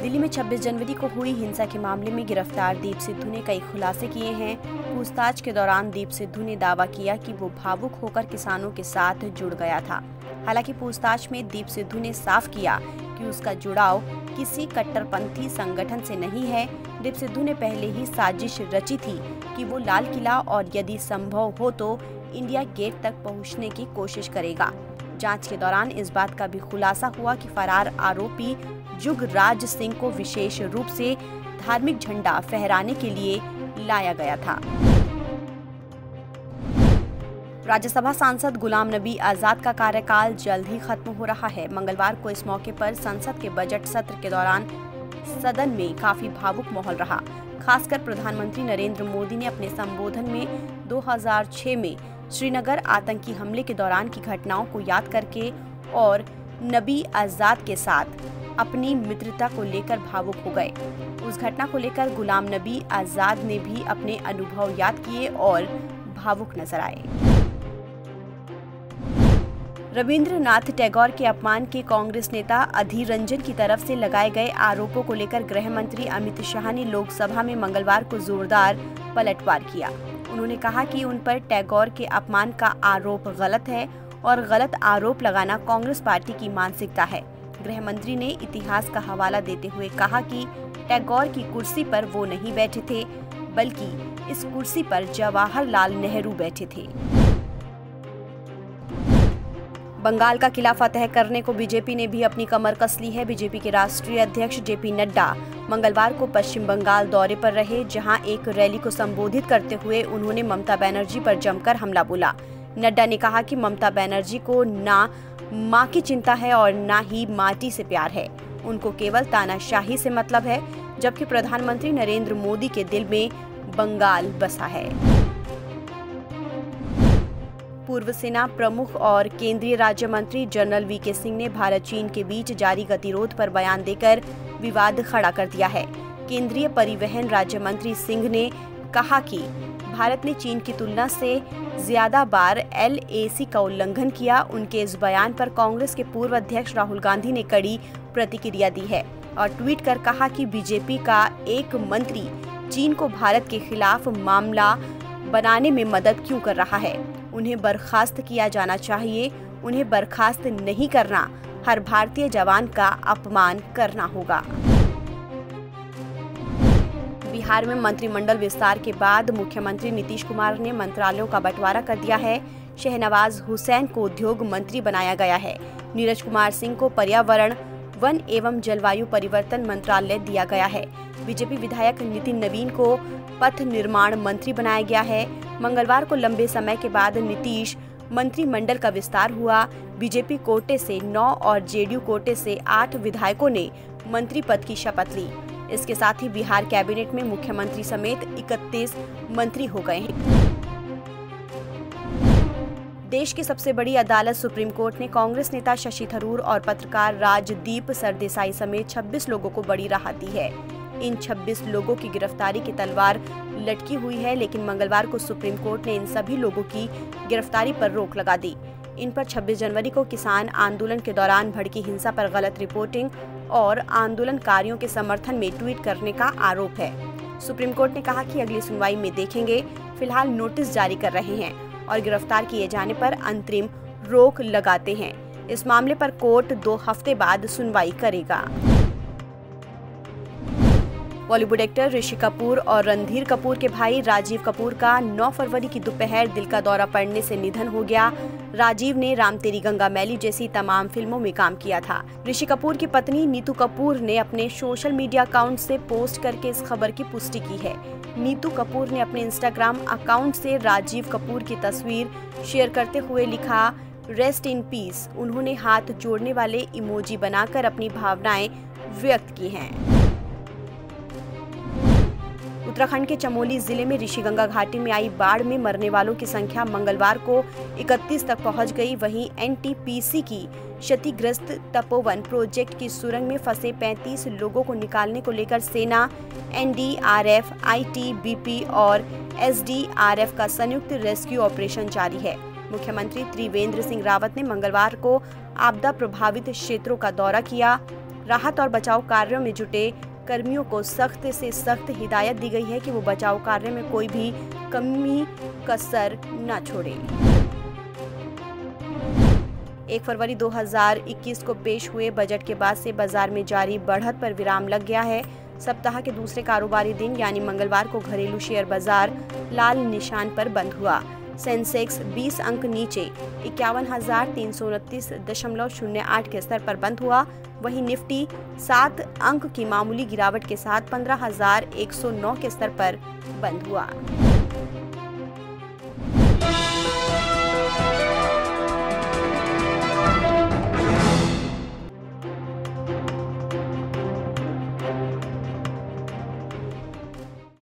दिल्ली में 26 जनवरी को हुई हिंसा के मामले में गिरफ्तार दीप सिद्धू ने कई खुलासे किए हैं। पूछताछ के दौरान दीप सिद्धू ने दावा किया कि वो भावुक होकर किसानों के साथ जुड़ गया था। हालांकि पूछताछ में दीप सिद्धू ने साफ किया कि उसका जुड़ाव किसी कट्टरपंथी संगठन से नहीं है। दीप सिद्धू ने पहले ही साजिश रची थी कि वो लाल किला और यदि संभव हो तो इंडिया गेट तक पहुंचने की कोशिश करेगा। जांच के दौरान इस बात का भी खुलासा हुआ कि फरार आरोपी जुगराज सिंह को विशेष रूप से धार्मिक झंडा फहराने के लिए लाया गया था। राज्यसभा सांसद गुलाम नबी आजाद का कार्यकाल जल्द ही खत्म हो रहा है। मंगलवार को इस मौके पर संसद के बजट सत्र के दौरान सदन में काफी भावुक माहौल रहा। खासकर प्रधानमंत्री नरेंद्र मोदी ने अपने संबोधन में 2006 में श्रीनगर आतंकी हमले के दौरान की घटनाओं को याद करके और नबी आजाद के साथ अपनी मित्रता को लेकर भावुक हो गए। उस घटना को लेकर गुलाम नबी आजाद ने भी अपने अनुभव याद किए और भावुक नजर आए। रविंद्रनाथ टैगोर के अपमान के कांग्रेस नेता अधीर रंजन की तरफ से लगाए गए आरोपों को लेकर गृह मंत्री अमित शाह ने लोकसभा में मंगलवार को जोरदार पलटवार किया। उन्होंने कहा कि उन पर टैगोर के अपमान का आरोप गलत है और गलत आरोप लगाना कांग्रेस पार्टी की मानसिकता है। गृह मंत्री ने इतिहास का हवाला देते हुए कहा कि टैगोर की कुर्सी पर वो नहीं बैठे थे, बल्कि इस कुर्सी पर जवाहरलाल नेहरू बैठे थे। बंगाल का किला फतह करने को बीजेपी ने भी अपनी कमर कस ली है। बीजेपी के राष्ट्रीय अध्यक्ष जेपी नड्डा मंगलवार को पश्चिम बंगाल दौरे पर रहे, जहां एक रैली को संबोधित करते हुए उन्होंने ममता बनर्जी पर जमकर हमला बोला। नड्डा ने कहा कि ममता बनर्जी को ना मां की चिंता है और ना ही माटी से प्यार है, उनको केवल तानाशाही से मतलब है, जबकि प्रधानमंत्री नरेंद्र मोदी के दिल में बंगाल बसा है। पूर्व सेना प्रमुख और केंद्रीय राज्य मंत्री जनरल वीके सिंह ने भारत चीन के बीच जारी गतिरोध पर बयान देकर विवाद खड़ा कर दिया है। केंद्रीय परिवहन राज्य मंत्री सिंह ने कहा कि भारत ने चीन की तुलना से ज्यादा बार LAC का उल्लंघन किया। उनके इस बयान पर कांग्रेस के पूर्व अध्यक्ष राहुल गांधी ने कड़ी प्रतिक्रिया दी है और ट्वीट कर कहा कि बीजेपी का एक मंत्री चीन को भारत के खिलाफ मामला बनाने में मदद क्यों कर रहा है। उन्हें बर्खास्त किया जाना चाहिए। उन्हें बर्खास्त नहीं करना हर भारतीय जवान का अपमान करना होगा। बिहार में मंत्रिमंडल विस्तार के बाद मुख्यमंत्री नीतीश कुमार ने मंत्रालयों का बंटवारा कर दिया है। शहनवाज हुसैन को उद्योग मंत्री बनाया गया है। नीरज कुमार सिंह को पर्यावरण, वन एवं जलवायु परिवर्तन मंत्रालय दिया गया है। बीजेपी विधायक नितिन नवीन को पथ निर्माण मंत्री बनाया गया है। मंगलवार को लंबे समय के बाद नीतीश मंत्रिमंडल का विस्तार हुआ। बीजेपी कोटे से 9 और जेडीयू कोटे से 8 विधायकों ने मंत्री पद की शपथ ली। इसके साथ ही बिहार कैबिनेट में मुख्यमंत्री समेत 31 मंत्री हो गए हैं। देश की सबसे बड़ी अदालत सुप्रीम कोर्ट ने कांग्रेस नेता शशि थरूर और पत्रकार राजदीप सरदेसाई समेत 26 लोगों को बड़ी राहत दी है। इन 26 लोगों की गिरफ्तारी की तलवार लटकी हुई है, लेकिन मंगलवार को सुप्रीम कोर्ट ने इन सभी लोगों की गिरफ्तारी पर रोक लगा दी। इन पर 26 जनवरी को किसान आंदोलन के दौरान भड़की हिंसा पर गलत रिपोर्टिंग और आंदोलनकारियों के समर्थन में ट्वीट करने का आरोप है। सुप्रीम कोर्ट ने कहा कि अगली सुनवाई में देखेंगे। फिलहाल नोटिस जारी कर रहे हैं और गिरफ्तार किए जाने पर अंतरिम रोक लगाते हैं। इस मामले पर कोर्ट 2 हफ्ते बाद सुनवाई करेगा। बॉलीवुड एक्टर ऋषि कपूर और रणधीर कपूर के भाई राजीव कपूर का 9 फरवरी की दोपहर दिल का दौरा पड़ने से निधन हो गया। राजीव ने राम तेरी गंगा मैली जैसी तमाम फिल्मों में काम किया था। ऋषि कपूर की पत्नी नीतू कपूर ने अपने सोशल मीडिया अकाउंट से पोस्ट करके इस खबर की पुष्टि की है। नीतू कपूर ने अपने इंस्टाग्राम अकाउंट से राजीव कपूर की तस्वीर शेयर करते हुए लिखा, रेस्ट इन पीस। उन्होंने हाथ जोड़ने वाले इमोजी बनाकर अपनी भावनाएं व्यक्त की हैं। उत्तराखंड के चमोली जिले में ऋषिगंगा घाटी में आई बाढ़ में मरने वालों की संख्या मंगलवार को 31 तक पहुंच गई। वहीं NTPC की क्षतिग्रस्त तपोवन प्रोजेक्ट की सुरंग में फंसे 35 लोगों को निकालने को लेकर सेना, NDRF, ITBP और SDRF का संयुक्त रेस्क्यू ऑपरेशन जारी है। मुख्यमंत्री त्रिवेंद्र सिंह रावत ने मंगलवार को आपदा प्रभावित क्षेत्रों का दौरा किया। राहत और बचाव कार्यों में जुटे कर्मियों को सख्त से सख्त हिदायत दी गई है कि वो बचाव कार्य में कोई भी कमी कसर न छोड़े। 1 फरवरी 2021 को पेश हुए बजट के बाद से बाजार में जारी बढ़त पर विराम लग गया है। सप्ताह के दूसरे कारोबारी दिन यानी मंगलवार को घरेलू शेयर बाजार लाल निशान पर बंद हुआ। सेंसेक्स 20 अंक नीचे 51,329.08 के स्तर पर बंद हुआ। वहीं निफ्टी 7 अंक की मामूली गिरावट के साथ 15,109 के स्तर पर बंद हुआ।